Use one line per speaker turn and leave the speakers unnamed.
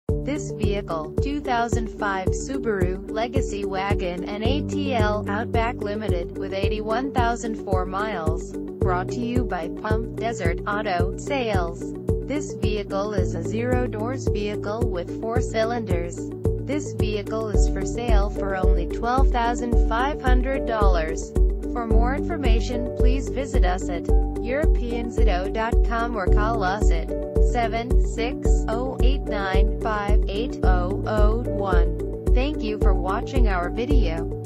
This vehicle, 2005 Subaru Legacy Wagon and Natl Outback Ltd, with 81,004 miles. Brought to you by Pump Desert Auto Sales. This vehicle is a zero-doors vehicle with 4 cylinders. This vehicle is for sale for only $12,500. For more information, please visit us at europeanzito.com or call us at 760-895-8001. Thank you for watching our video.